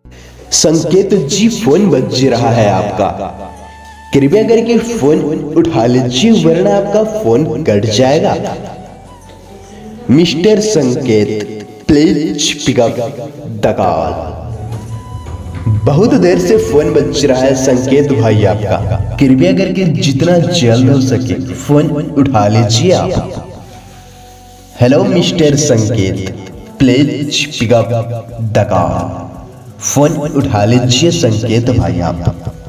संकेत जी, फोन बज रहा है आपका, कृपया करके फोन उठा लीजिए वरना आपका फोन कट जाएगा। Mister Sanket, please pick up the call. बहुत देर से फोन बज रहा है संकेत भाई आपका, कृपया करके जितना जल्द हो सके फोन उठा लीजिए आप। Hello mister Sanket, please pick up the call. Phone उठा लीजिए संकेत भाई आप।